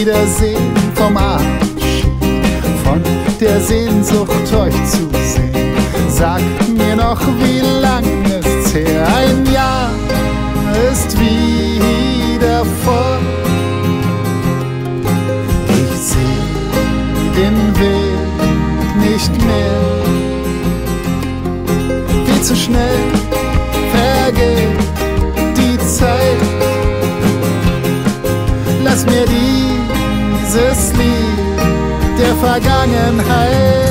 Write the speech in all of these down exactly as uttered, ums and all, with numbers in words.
Wiedersehen, vom Abschied, von der Sehnsucht euch zu sehen. Sagt mir noch, wie lang ist's her? Ein Jahr ist wieder voll. Ich seh den Weg nicht mehr. Viel zu schnell vergeht die Zeit. Lass mir dieses Lied der Vergangenheit.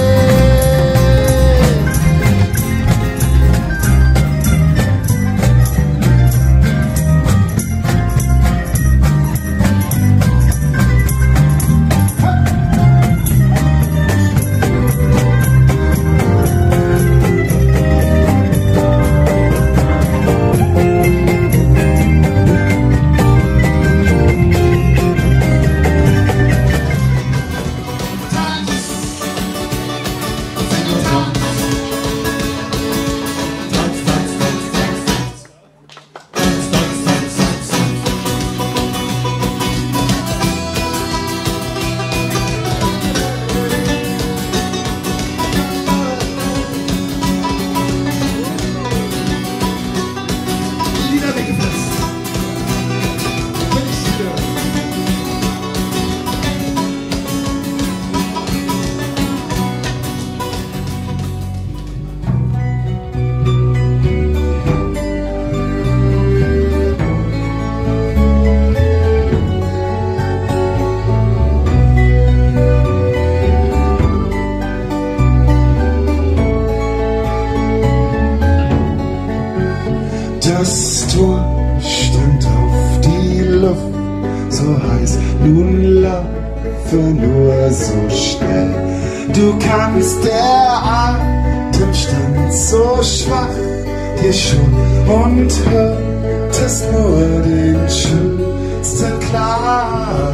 Das Tor stand auf die Luft, so heiß, nun laufe nur so schnell. Du kamst, der Atem stand so schwach hier schon und hörtest nur den schönsten Klang.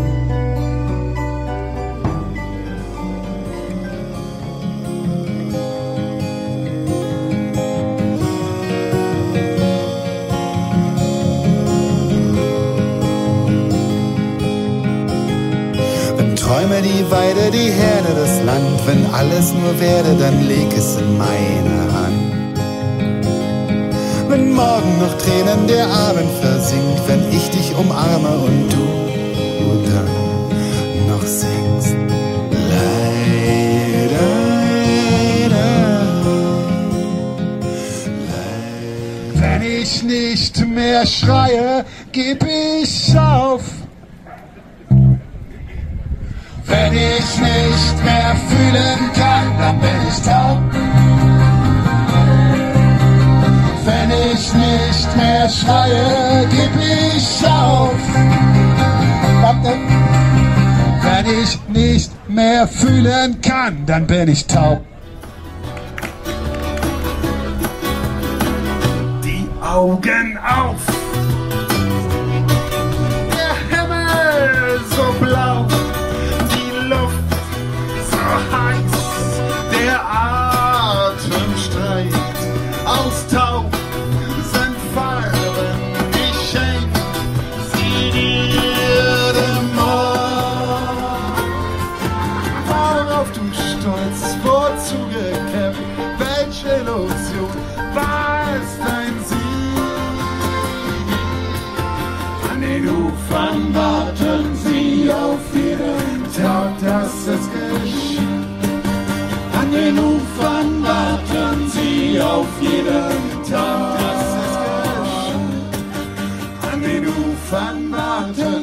Träume die Weide, die Herde, das Land. Wenn alles nur werde, dann leg es in meine Hand. Wenn morgen noch Tränen der Abend versinkt, wenn ich dich umarme und du dann noch singst. Leider, leider, leider. Wenn ich nicht mehr schreie, geb ich auf. Wenn ich nicht mehr fühlen kann, dann bin ich taub. Wenn ich nicht mehr schreie, geb ich auf. Wenn ich nicht mehr fühlen kann, dann bin ich taub. Die Augen auf. Der Himmel so blau. Der Atem streicht aus tausend Farben. Ich schenk sie dir dem Morgen. Worauf du stolz vorzugekämpft, welche Illusion war es dein Sieg? An den Ufern warten sie auf jeden Tag, dass es geschieht. An den Ufern warten sie auf jeden Tag, dass es geschieht. An den Ufern warten